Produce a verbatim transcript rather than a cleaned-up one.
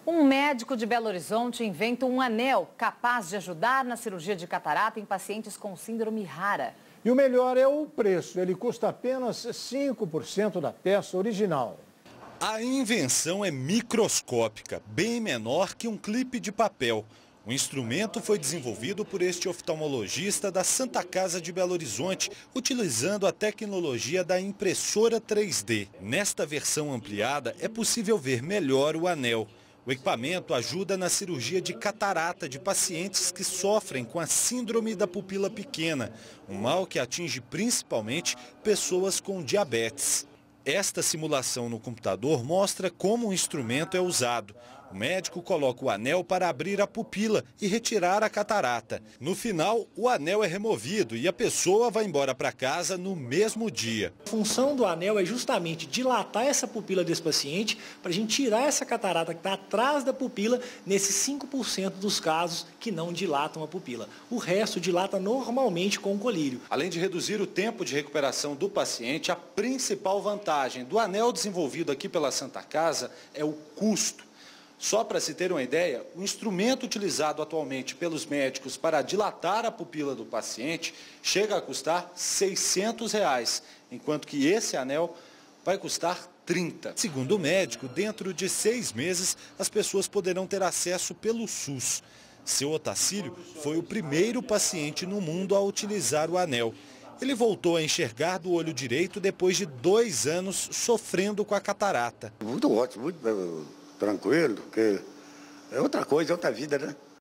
Um médico de Belo Horizonte inventa um anel capaz de ajudar na cirurgia de catarata em pacientes com síndrome rara. E o melhor é o preço. Ele custa apenas cinco por cento da peça original. A invenção é microscópica, bem menor que um clipe de papel. O instrumento foi desenvolvido por este oftalmologista da Santa Casa de Belo Horizonte, utilizando a tecnologia da impressora três D. Nesta versão ampliada, é possível ver melhor o anel. O equipamento ajuda na cirurgia de catarata de pacientes que sofrem com a síndrome da pupila pequena, um mal que atinge principalmente pessoas com diabetes. Esta simulação no computador mostra como o instrumento é usado. O médico coloca o anel para abrir a pupila e retirar a catarata. No final, o anel é removido e a pessoa vai embora para casa no mesmo dia. A função do anel é justamente dilatar essa pupila desse paciente para a gente tirar essa catarata que está atrás da pupila nesses cinco por cento dos casos que não dilatam a pupila. O resto dilata normalmente com o colírio. Além de reduzir o tempo de recuperação do paciente, a principal vantagem do anel desenvolvido aqui pela Santa Casa é o custo. Só para se ter uma ideia, o instrumento utilizado atualmente pelos médicos para dilatar a pupila do paciente chega a custar seiscentos reais, enquanto que esse anel vai custar trinta. Segundo o médico, dentro de seis meses, as pessoas poderão ter acesso pelo SUS. Seu Otacílio foi o primeiro paciente no mundo a utilizar o anel. Ele voltou a enxergar do olho direito depois de dois anos sofrendo com a catarata. Muito ótimo, muito tranquilo, porque é outra coisa, é outra vida, né?